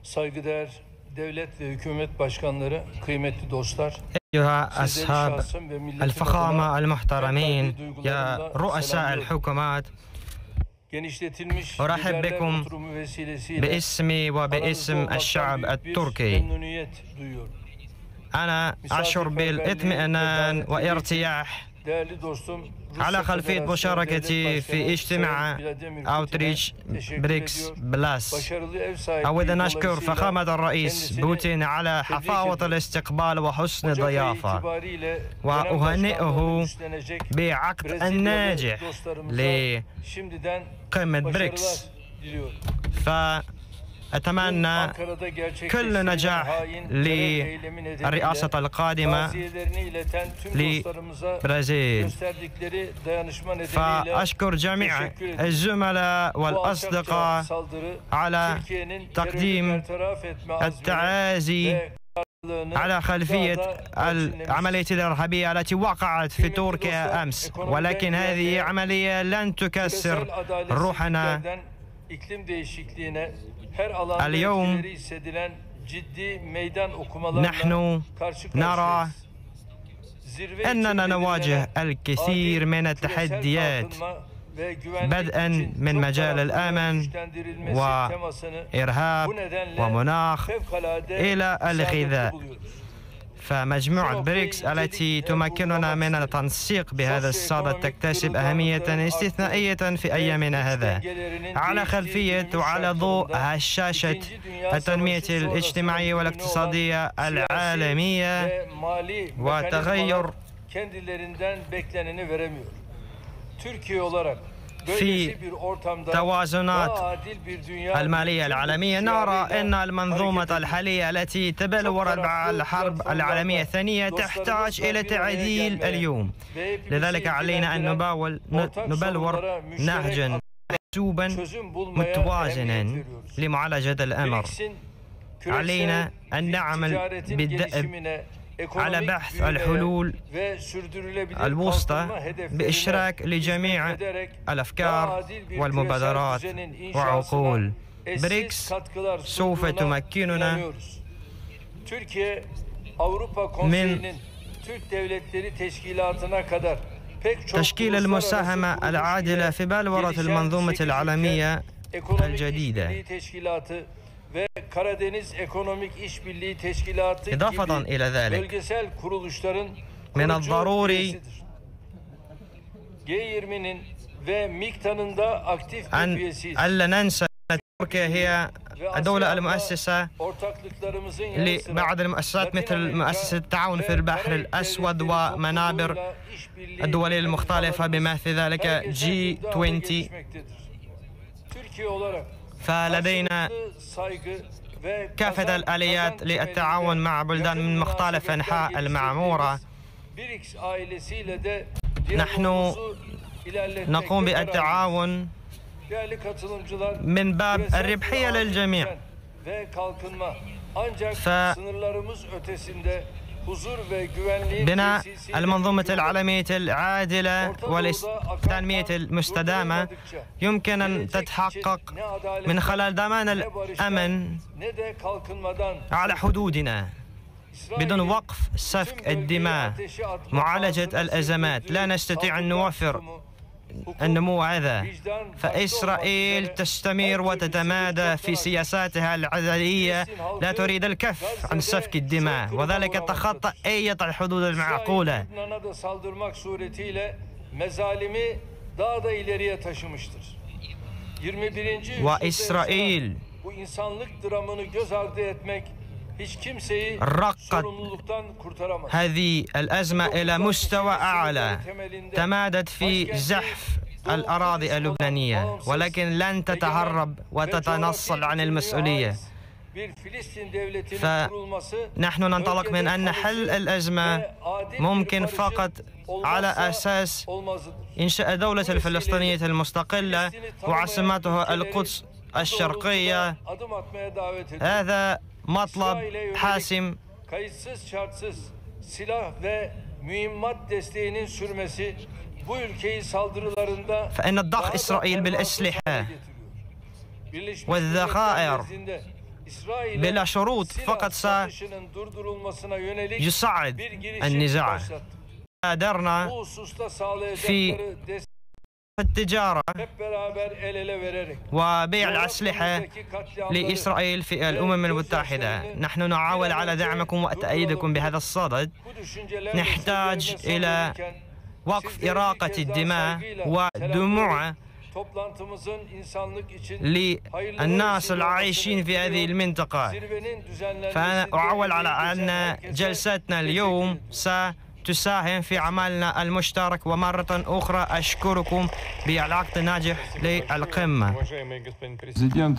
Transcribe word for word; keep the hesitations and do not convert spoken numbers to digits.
saygıdeğer devlet ve hükümet başkanları, kıymetli dostlar, أيها أصحاب الفخامة المحترمين، يا رؤساء الحكومات، أرحب بكم باسمي وباسم الشعب التركي. أنا أشعر بالاطمئنان وارتياح على خلفية مشاركتي في اجتماع أوتريتش بريكس بلاس. أود أن أشكر فخامة الرئيس بوتين على حفاوة الاستقبال وحسن الضيافة، وأهنئه بعقد الناجح لقمة بريكس. فأتمنى كل نجاح للرئاسة القادمة لبرازيل. فأشكر جميع الزملاء والأصدقاء على تقديم التعازي على خلفية العملية الإرهابية التي وقعت في تركيا أمس، ولكن هذه عملية لن تكسر روحنا. اليوم نحن نرى أننا نواجه الكثير من التحديات، بدءا من مجال الأمن وإرهاب ومناخ إلى الغذاء. فمجموعة بريكس التي تمكننا من التنسيق بهذا الصدد تكتسب أهمية استثنائية في أيامنا هذا، على خلفية وعلى ضوء هشاشة التنمية الاجتماعية والاقتصادية العالمية وتغير في توازنات المالية العالمية. نرى أن المنظومة الحالية التي تبلورت بعد الحرب العالمية الثانية تحتاج إلى تعديل اليوم. لذلك علينا أن نباول نبلور نهجا محسوبا متوازنا لمعالجة الأمر. علينا أن نعمل بالدأب على بحث الحلول الوسطى بإشراك لجميع الأفكار والمبادرات وعقول. بريكس سوف تمكننا من تشكيل المساهمة العادلة في بلورة المنظومة العالمية الجديدة. إضافة إلى ذلك، من الضروري أن ألا ننسى أن تركيا هي الدولة المؤسسة لبعض المؤسسات مثل مؤسسة التعاون في البحر الأسود ومنابر الدول المختلفة بما في ذلك جي عشرين. فلدينا كافة الآليات للتعاون مع بلدان من مختلف أنحاء المعمورة. نحن نقوم بالتعاون من باب الربحية للجميع. فبناء المنظومة العالمية العادلة والتنمية المستدامة يمكن أن تتحقق من خلال ضمان الأمن على حدودنا بدون وقف سفك الدماء، معالجة الأزمات. لا نستطيع أن نوفر النمو هذا، فإسرائيل تستمر وتتمادى في سياساتها العدائية، لا تريد الكف عن سفك الدماء وذلك تخطى أي الحدود المعقولة. وإسرائيل رقت هذه الأزمة إلى مستوى أعلى، تمادت في زحف الأراضي اللبنانية، ولكن لن تتهرب وتتنصل عن المسؤولية. فنحن ننطلق من أن حل الأزمة ممكن فقط على أساس إنشاء دولة الفلسطينية المستقلة وعاصمتها القدس الشرقية. هذا مطلب حاسم. فإن الضغط إسرائيل بالأسلحة والذخائر İsrail'e بلا شروط silah فقط satışının durdurulmasına yönelik سيصعد bir girişim النزاع. başlattı. بادرنا Bu hususta sağlayacakları destek في التجارة hep beraber el ele vererek وبيع الأسلحة لإسرائيل في الأمم المتحدة. نحن نعول على دعمكم وتأييدكم بهذا الصدد. bu düşüncelerle نحتاج sözlerime إلى son verirken وقف sizleri bir إراقة kez daha الدماء saygıyla ودموع selamlıyorum. Toplantımızın insanlık için للناس العايشين في هذه المنطقة. zirvenin düzenlenmesinde فأنا أعول على emeği geçen أن herkese جلستنا teşekkür اليوم ediyorum. ستساهم في عملنا المشترك. ومرة أخرى أشكركم بالعقد الناجح للقمة. Президент